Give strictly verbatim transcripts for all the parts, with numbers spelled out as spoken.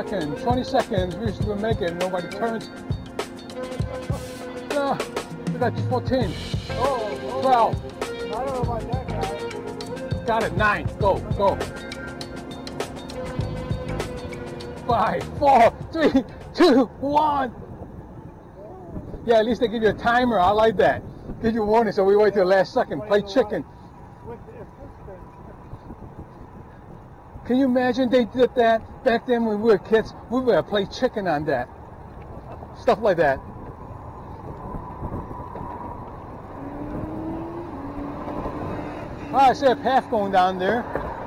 seconds, twenty seconds. We should make it. Nobody turns. No, we got fourteen. Oh, oh, twelve. I don't know about that guy. Got it. Nine. Go, go. Five, four, three, two, one. Yeah, at least they give you a timer. I like that. Give you a warning, so we wait till the last second. Play chicken. Can you imagine they did that back then when we were kids? We would play chicken on that. Stuff like that. Oh, I see a path going down there.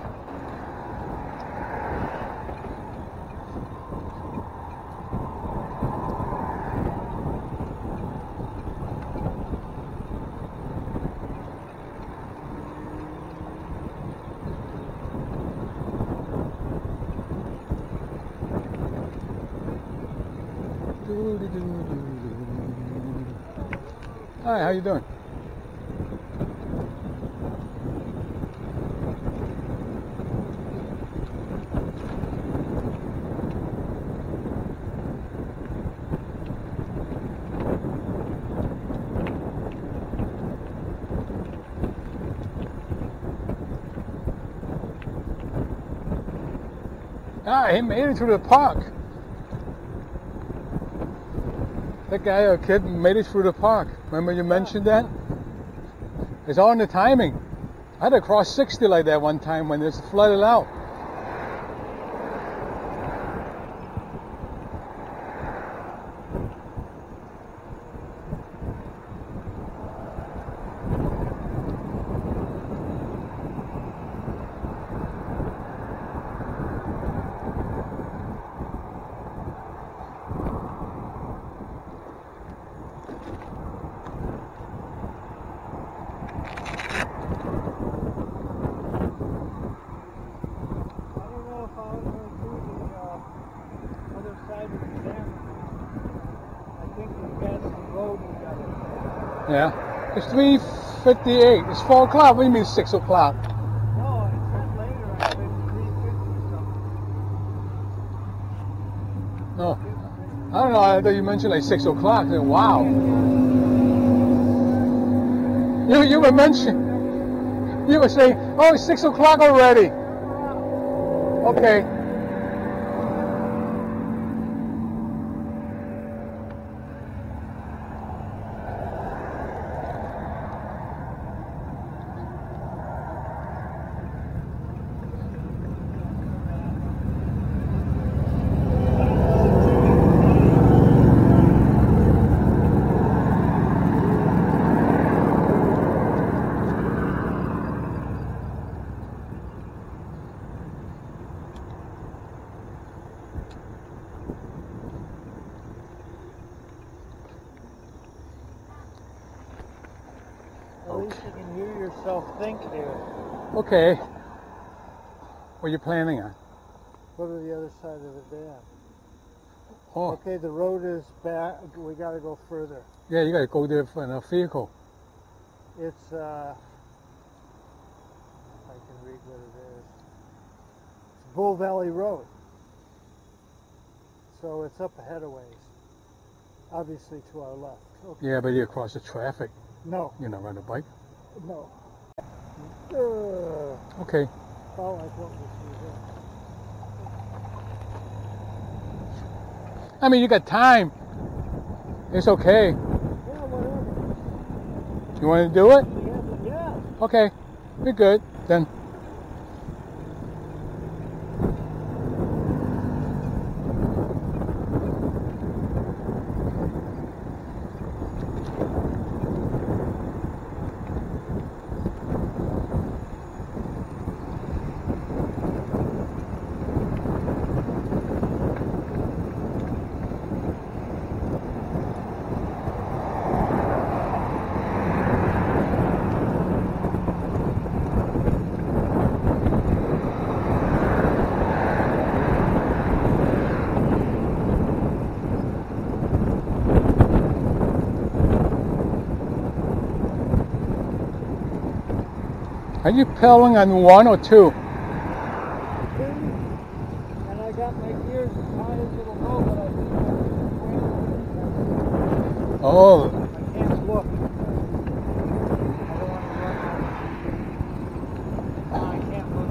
Hi, how you doing? Ah, he made it to the park. That guy or kid made it through the park. Remember you mentioned that? It's all in the timing. I had to cross sixty like that one time when it's flooded out. Yeah, it's three fifty-eight. It's four o'clock. What do you mean six o'clock? No, it said later. I think three fifty something. No, I don't know. I thought you mentioned like six o'clock. Wow. You you were mentioning. You were saying, oh, it's six o'clock already. Okay. At least you can hear yourself think here. Okay. What are you planning on? Go to the other side of the dam. Oh. Okay, the road is back. We got to go further. Yeah, you got to go there for a vehicle. It's, uh, I can read what it is. It's Bull Valley Road. So it's up ahead of ways. Obviously to our left. Okay. Yeah, but you're across the traffic. No. You're not riding a bike? No. Uh, Okay. oh, I don't see that. I mean, you got time. It's okay. Yeah, whatever. You want to do it? Yeah, yeah. Okay. We're good. Then. Are you pedaling on one or two? And I got my gears tied Oh. I can't look. I don't want to run out. No, I can't look.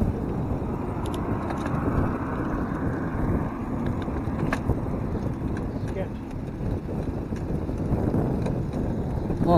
Sketchy. Huh.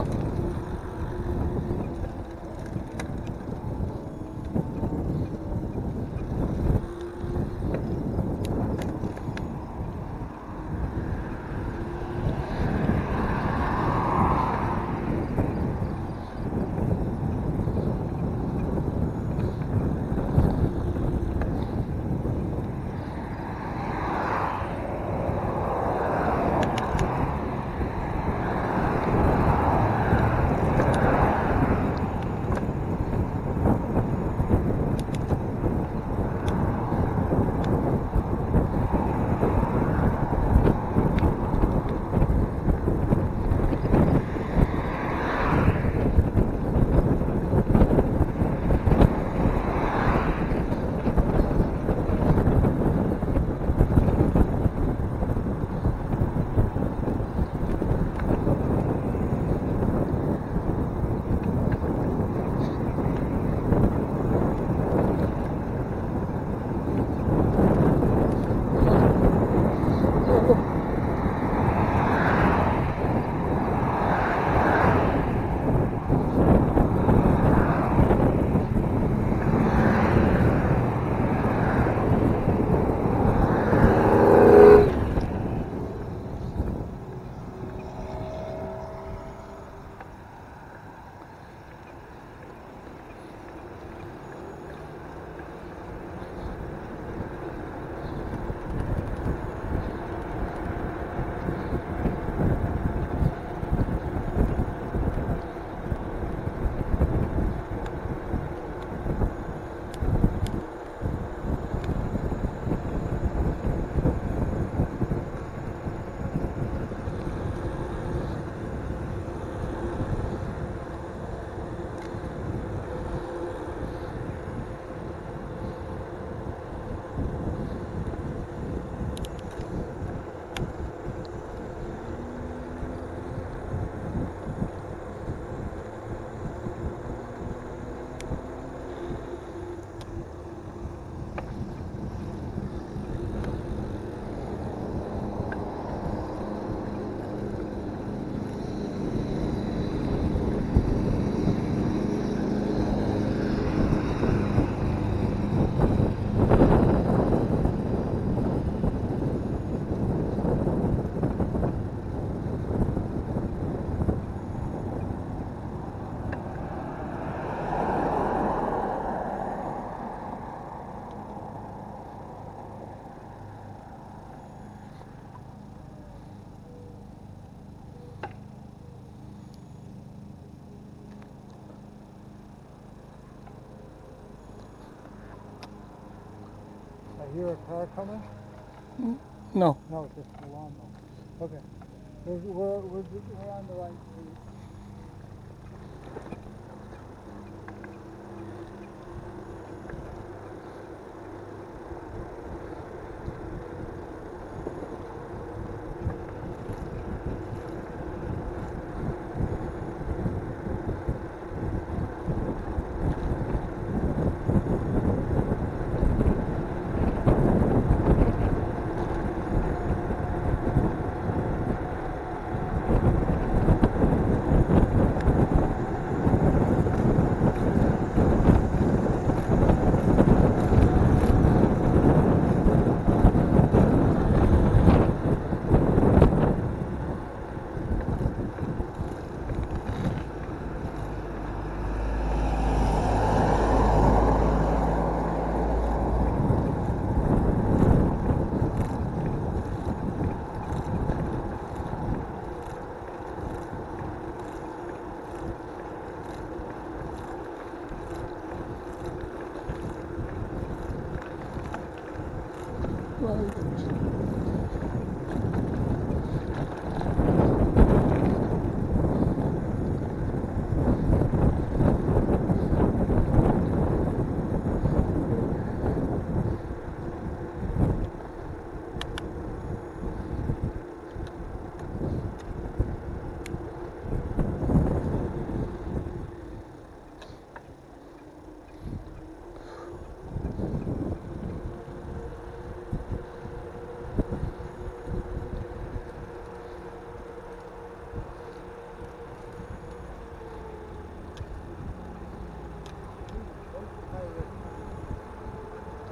I hear a car coming? No. No, it's just the lawnmower. Okay. We're, we're, we're, we're on the right street.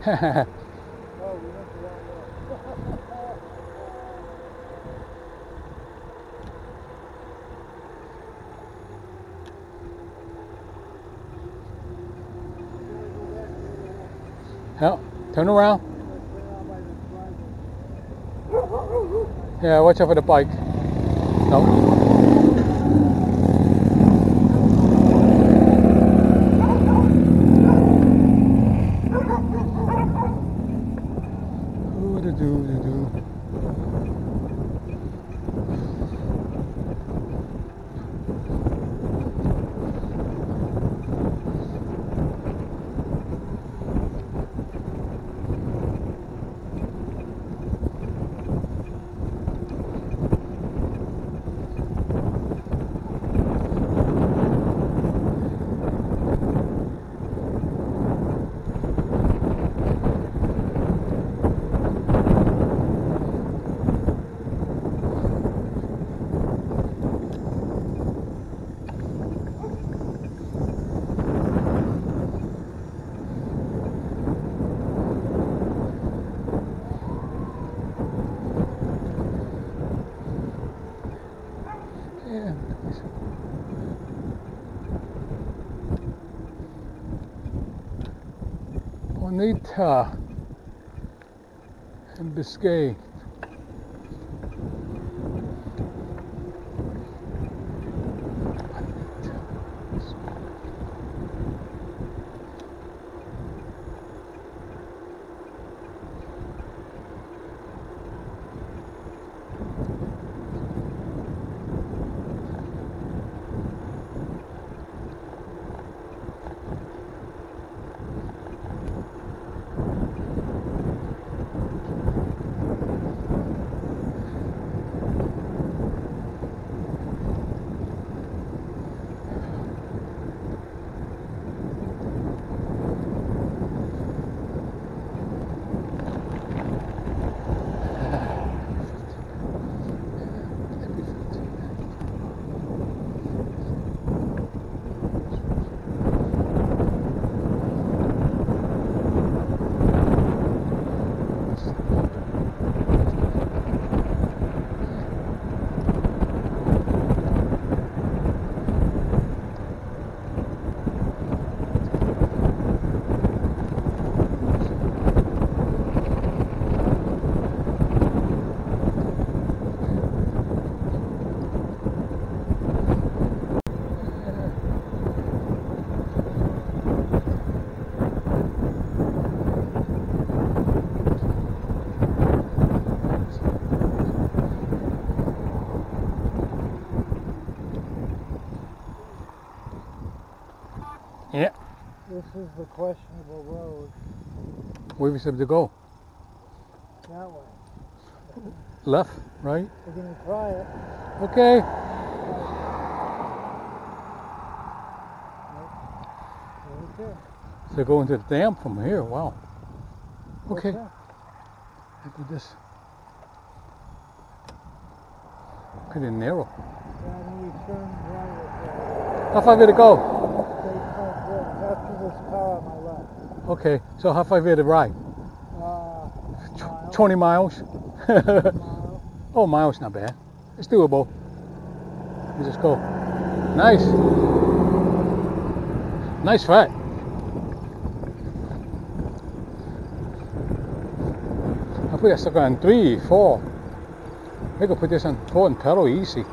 Oh, we went the wrong way. Yeah, turn around. Turn around by the driveway. Yeah, watch out for the bike. No. Bonita in Biscay. Yeah. This is the questionable road. Where we supposed to go? That way. Left, right? We're going to try it. Okay. Okay. So go into the dam from here. Wow. Okay. Okay. I do this. Pretty narrow. Then we turn right at How far did it go? the after this car on my left. Okay. So how far did it ride? Uh, mile, twenty miles. mile. Oh, miles not bad. It's doable. You just go. Nice. Nice fat. I put that sucker on three, four. I could put this on four and pedal easy.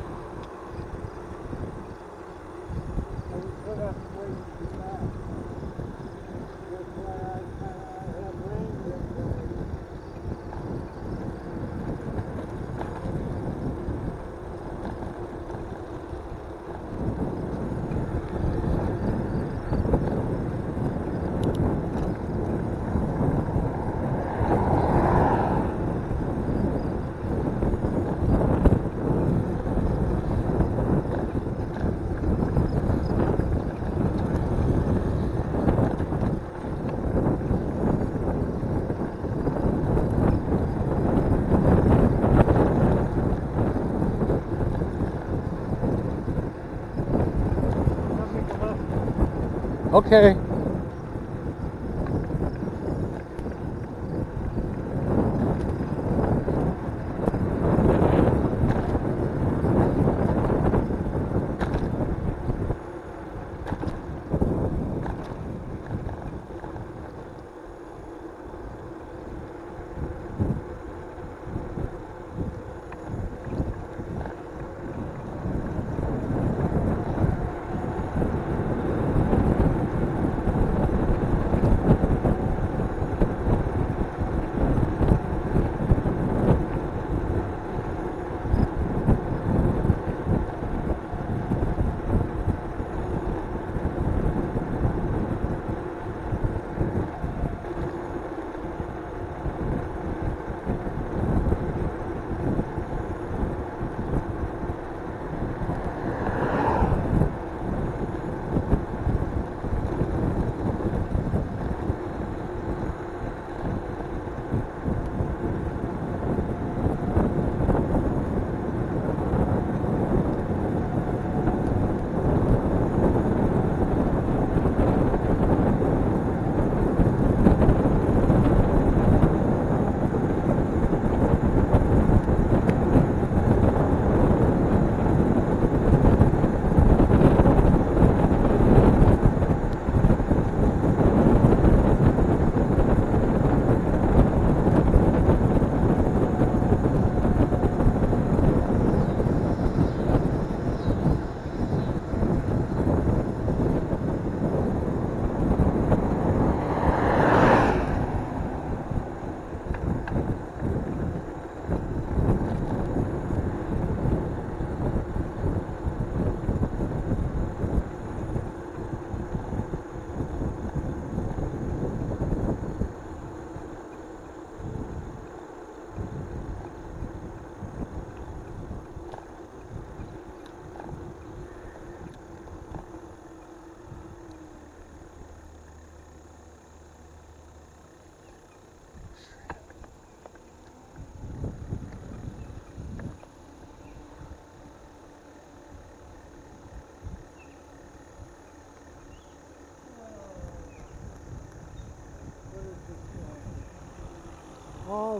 Okay.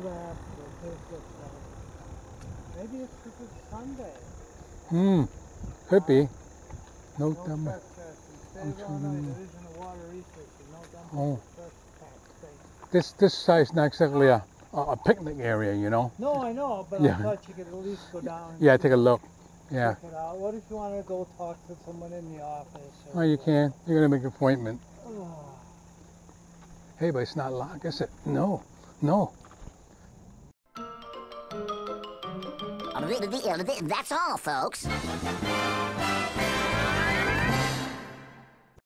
that, but this looks like, maybe it's because it's Sunday. Hmm, could be. No No dump. trespassing. Stays all night. Division of Water Resources. No dumping Oh. or trespassing. This this side's not exactly a, a a picnic area, you know. No, I know, but Yeah. I thought you could at least go down and Yeah, take a look. Yeah. check it out. What if you want to go talk to someone in the office? Oh, Or you can. You're gonna make an appointment. Oh. Hey, but it's not locked, is it? No, no. That's all, folks.